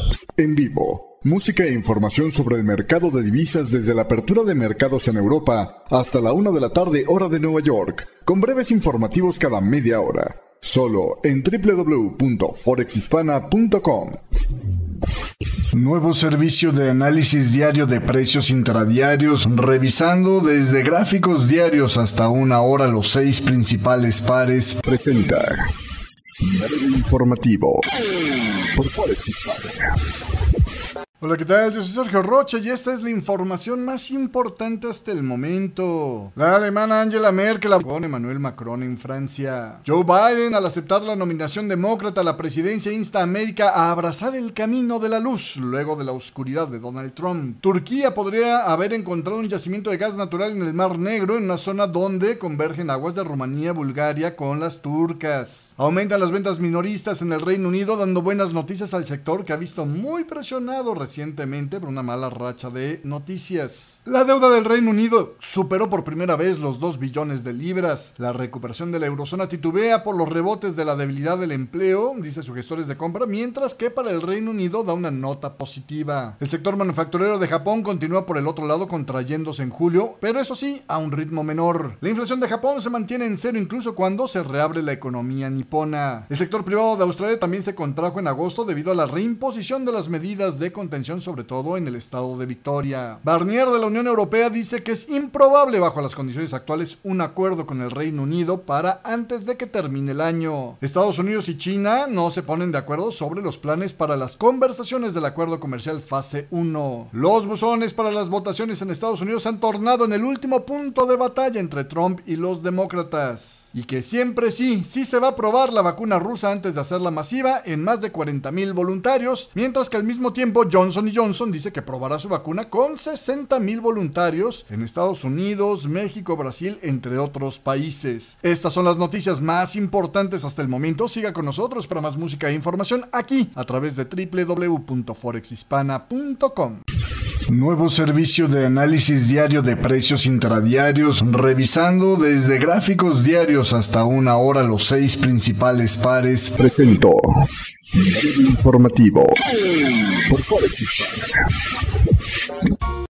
En vivo, música e información sobre el mercado de divisas desde la apertura de mercados en Europa hasta la 1 de la tarde hora de Nueva York, con breves informativos cada media hora. Solo en www.forexhispana.com. Nuevo servicio de análisis diario de precios intradiarios, revisando desde gráficos diarios hasta una hora los 6 principales pares. Presenta breve informativo por Forex Hispana. Hola, ¿qué tal? Yo soy Sergio Rocha y esta es la información más importante hasta el momento. La alemana Angela Merkel con Emmanuel Macron en Francia. Joe Biden, al aceptar la nominación demócrata a la presidencia, insta a América a abrazar el camino de la luz luego de la oscuridad de Donald Trump. Turquía podría haber encontrado un yacimiento de gas natural en el Mar Negro, en una zona donde convergen aguas de Rumanía y Bulgaria con las turcas. Aumentan las ventas minoristas en el Reino Unido, dando buenas noticias al sector que ha visto muy presionado recientemente por una mala racha de noticias. La deuda del Reino Unido superó por primera vez los 2 billones de libras. La recuperación de la eurozona titubea por los rebotes de la debilidad del empleo, dice sus gestores de compra, mientras que para el Reino Unido da una nota positiva. El sector manufacturero de Japón continúa por el otro lado contrayéndose en julio, pero eso sí, a un ritmo menor. La inflación de Japón se mantiene en cero incluso cuando se reabre la economía nipona. El sector privado de Australia también se contrajo en agosto debido a la reimposición de las medidas de contención, sobre todo en el estado de Victoria. Barnier de la Unión Europea dice que es improbable bajo las condiciones actuales un acuerdo con el Reino Unido para antes de que termine el año. Estados Unidos y China no se ponen de acuerdo sobre los planes para las conversaciones del acuerdo comercial fase 1. Los buzones para las votaciones en Estados Unidos se han tornado en el último punto de batalla entre Trump y los demócratas. Y que siempre sí se va a probar la vacuna rusa antes de hacerla masiva en más de 40,000 voluntarios, mientras que al mismo tiempo Johnson & Johnson dice que probará su vacuna con 60,000 voluntarios en Estados Unidos, México, Brasil, entre otros países. Estas son las noticias más importantes hasta el momento. Siga con nosotros para más música e información aquí a través de www.forexhispana.com. Nuevo servicio de análisis diario de precios intradiarios, revisando desde gráficos diarios hasta una hora los 6 principales pares. Presentó breve informativo por Forex Hispana.